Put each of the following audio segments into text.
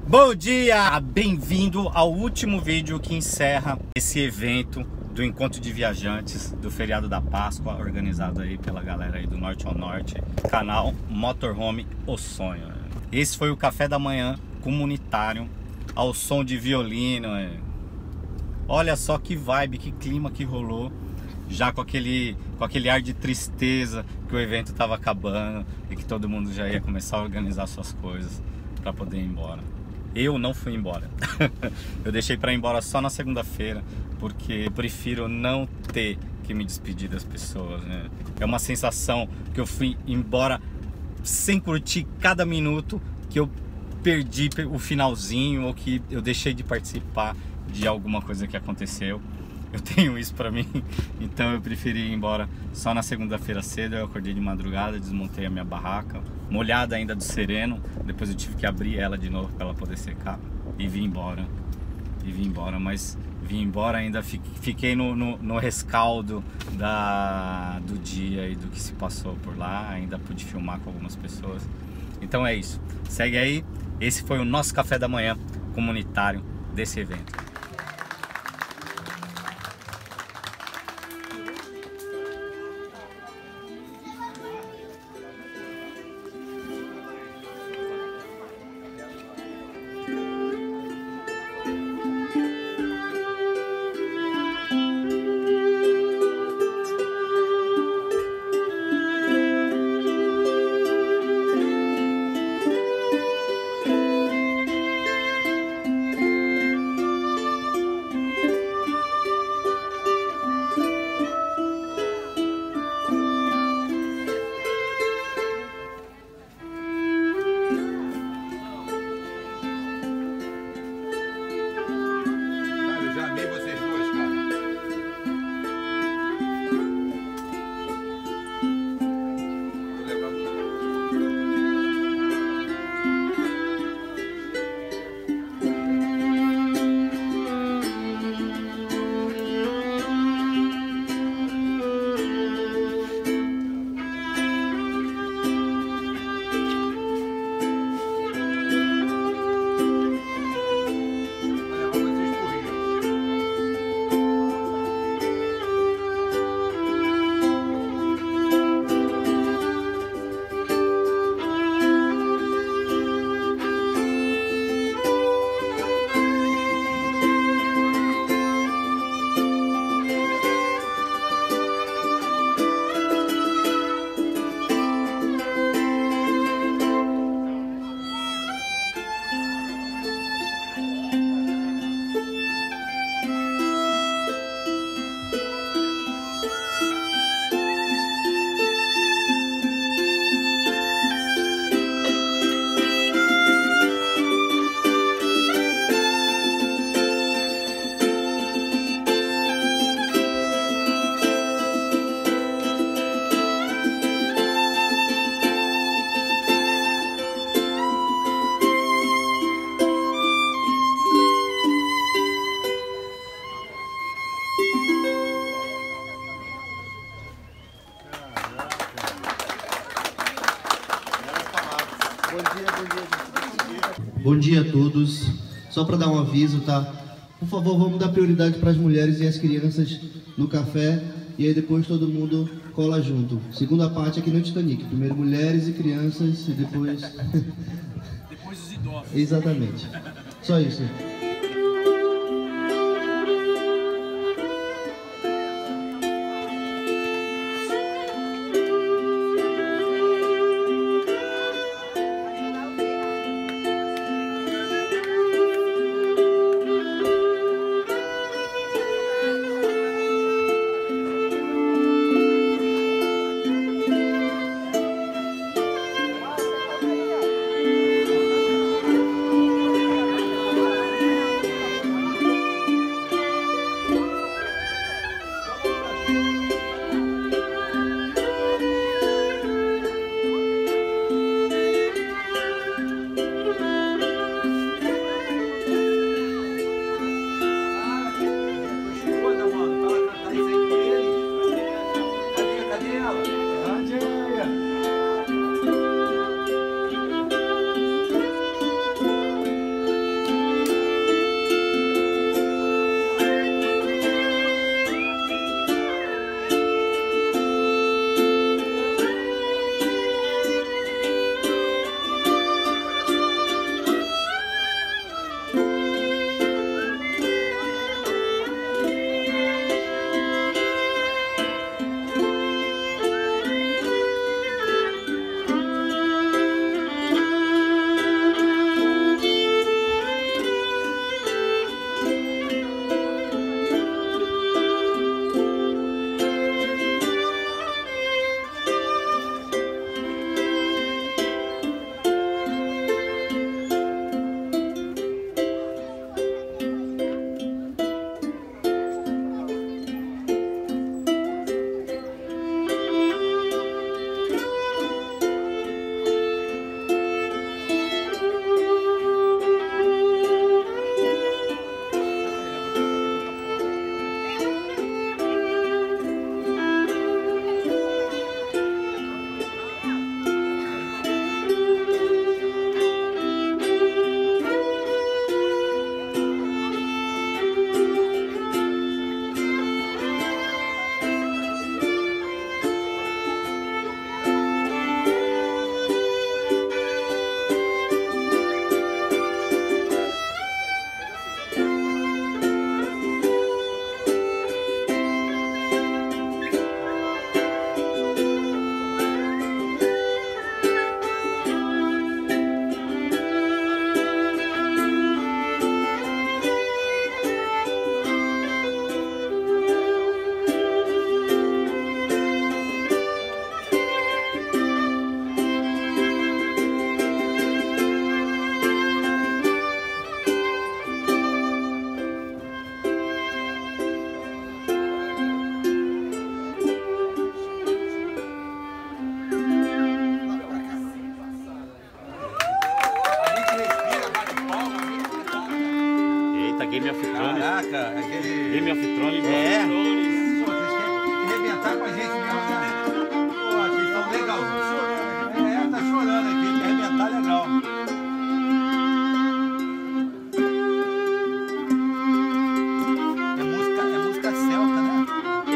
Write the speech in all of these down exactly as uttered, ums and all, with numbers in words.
Bom dia! Bem-vindo ao último vídeo que encerra esse evento do Encontro de Viajantes do feriado da Páscoa, organizado aí pela galera aí do Norte ao Norte, canal Motorhome O Sonho. Esse foi o café da manhã comunitário ao som de violino. Olha só que vibe, que clima que rolou, já com aquele, com aquele ar de tristeza que o evento estava acabando e que todo mundo já ia começar a organizar suas coisas para poder ir embora. Eu não fui embora. Eu deixei para ir embora só na segunda-feira, porque eu prefiro não ter que me despedir das pessoas, né? É uma sensação que eu fui embora sem curtir cada minuto, que eu perdi o finalzinho ou que eu deixei de participar de alguma coisa que aconteceu. Eu tenho isso pra mim, então eu preferi ir embora só na segunda-feira cedo. Eu acordei de madrugada, desmontei a minha barraca, molhada ainda do sereno. Depois eu tive que abrir ela de novo para ela poder secar e vim embora. E vim embora, mas vim embora ainda, fiquei no, no, no rescaldo da, do dia e do que se passou por lá. Ainda pude filmar com algumas pessoas. Então é isso, segue aí. Esse foi o nosso café da manhã comunitário desse evento. Bom dia a todos. Só para dar um aviso, tá? Por favor, vamos dar prioridade para as mulheres e as crianças no café e aí depois todo mundo cola junto. Segunda parte aqui no Titanic. Primeiro mulheres e crianças e depois... depois os idosos. Exatamente. Só isso. Puta, Game of Thrones. Caraca, aquele... Game of Thrones. É. Pô, vocês querem arrebentar com a gente mesmo, né? Pô, vocês estão legal. É, tá chorando aqui, quer arrebentar legal. É música, é música celta, né?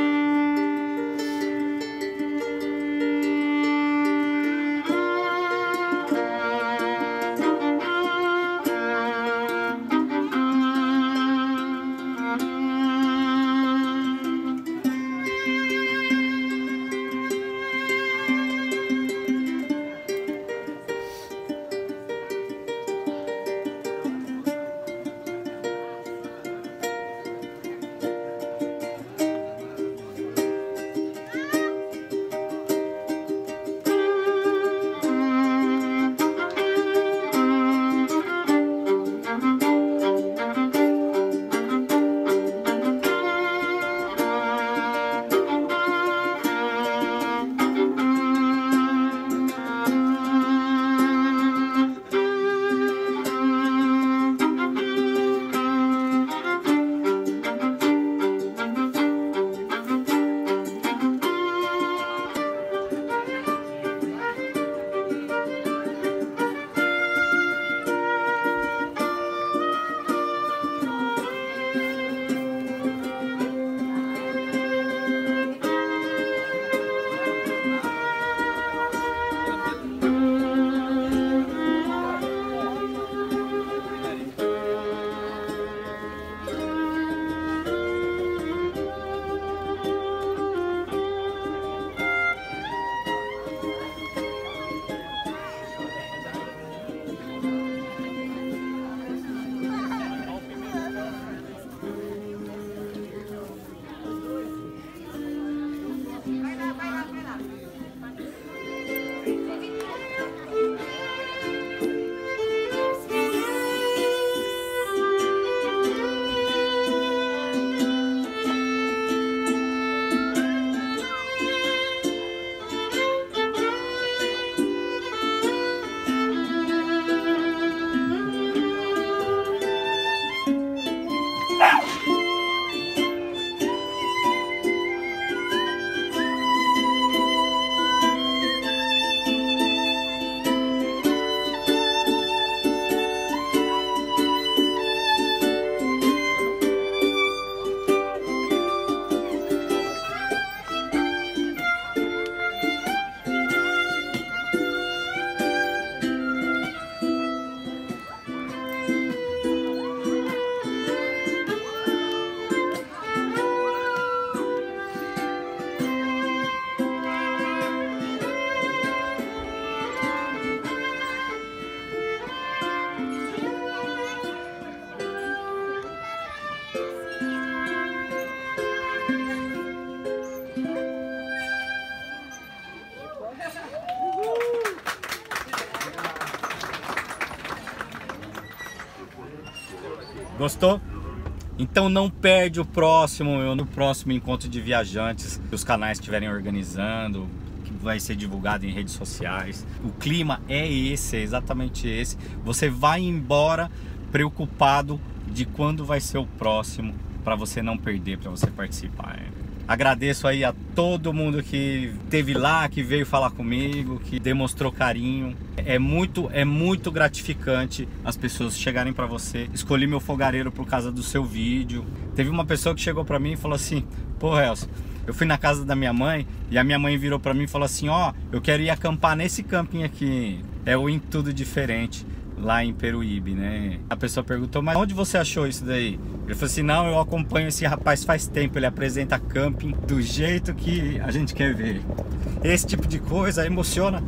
Gostou? Então não perde o próximo, meu, no próximo encontro de viajantes que os canais estiverem organizando, que vai ser divulgado em redes sociais. O clima é esse, é exatamente esse. Você vai embora preocupado de quando vai ser o próximo, para você não perder, para você participar. Agradeço aí a todo mundo que esteve lá, que veio falar comigo, que demonstrou carinho. É muito, é muito gratificante as pessoas chegarem para você. Escolhi meu fogareiro por causa do seu vídeo. Teve uma pessoa que chegou para mim e falou assim: pô, Elcio, eu fui na casa da minha mãe e a minha mãe virou para mim e falou assim: ó, eu quero ir acampar nesse camping aqui. É o Em Tudo Diferente, lá em Peruíbe, né? A pessoa perguntou: mas onde você achou isso daí? Ele falou assim: não, eu acompanho esse rapaz faz tempo, ele apresenta camping do jeito que a gente quer ver. Esse tipo de coisa emociona.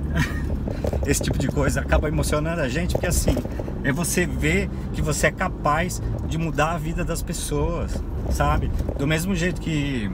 Esse tipo de coisa acaba emocionando a gente, porque assim, é você ver que você é capaz de mudar a vida das pessoas, sabe? Do mesmo jeito que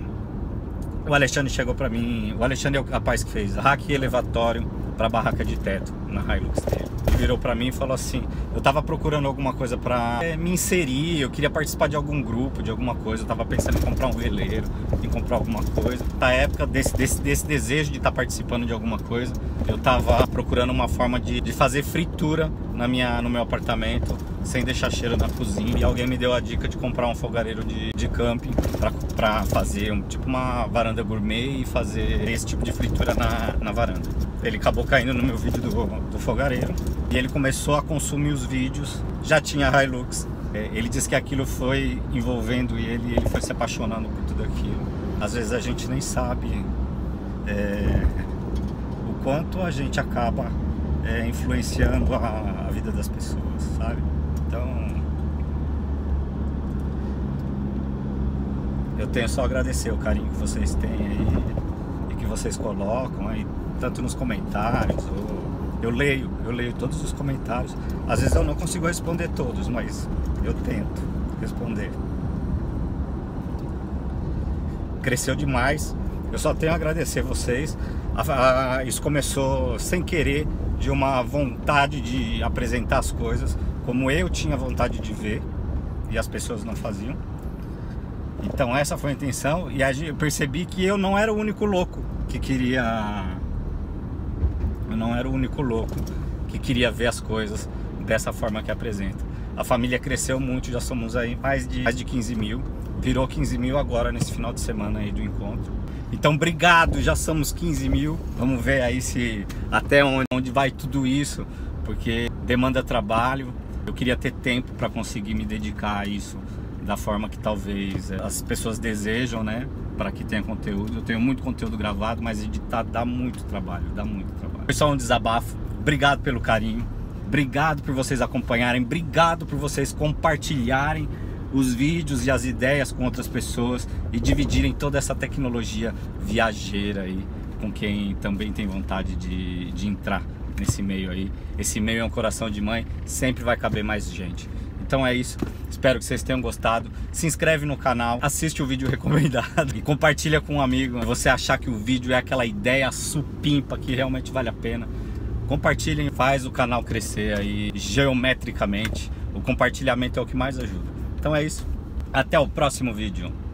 o Alexandre chegou pra mim, o Alexandre é o rapaz que fez rack elevatório pra barraca de teto na Hilux dele. Ele virou pra mim e falou assim: eu tava procurando alguma coisa pra é, me inserir, eu queria participar de algum grupo, de alguma coisa, eu tava pensando em comprar um veleiro, em comprar alguma coisa. Na época desse, desse, desse desejo de estar tá participando de alguma coisa, eu tava procurando uma forma de, de fazer fritura na minha, no meu apartamento sem deixar cheiro na cozinha. E alguém me deu a dica de comprar um fogareiro de, de camping pra, pra fazer um, tipo uma varanda gourmet e fazer esse tipo de fritura na, na varanda. Ele acabou caindo no meu vídeo do, do fogareiro e ele começou a consumir os vídeos. Já tinha Hilux. Ele disse que aquilo foi envolvendo ele, ele foi se apaixonando por tudo aquilo. Às vezes a gente nem sabe é, o quanto a gente acaba é, influenciando a, a vida das pessoas, sabe? Então, eu tenho só a agradecer o carinho que vocês têm aí e que vocês colocam aí, tanto nos comentários, ou eu leio, eu leio todos os comentários. Às vezes eu não consigo responder todos, mas eu tento responder. Cresceu demais. Eu só tenho a agradecer vocês. A, a, isso começou sem querer, de uma vontade de apresentar as coisas como eu tinha vontade de ver e as pessoas não faziam. Então essa foi a intenção. E eu percebi que eu não era o único louco que queria... Eu não era o único louco que queria ver as coisas dessa forma que apresenta. A família cresceu muito, já somos aí mais de, mais de quinze mil. Virou quinze mil agora nesse final de semana aí do encontro. Então obrigado, já somos quinze mil. Vamos ver aí se até onde, onde vai tudo isso, porque demanda trabalho. Eu queria ter tempo para conseguir me dedicar a isso da forma que talvez as pessoas desejam, né? Para que tenha conteúdo. Eu tenho muito conteúdo gravado, mas editar dá muito trabalho, dá muito trabalho. Foi só um desabafo. Obrigado pelo carinho. Obrigado por vocês acompanharem. Obrigado por vocês compartilharem os vídeos e as ideias com outras pessoas e dividirem toda essa tecnologia viajeira aí com quem também tem vontade de, de entrar nesse meio aí. Esse meio é um coração de mãe, sempre vai caber mais gente. Então é isso, espero que vocês tenham gostado. Se inscreve no canal, assiste o vídeo recomendado e compartilha com um amigo. Se você achar que o vídeo é aquela ideia supimpa que realmente vale a pena, compartilhem, faz o canal crescer aí geometricamente. O compartilhamento é o que mais ajuda. Então é isso, até o próximo vídeo.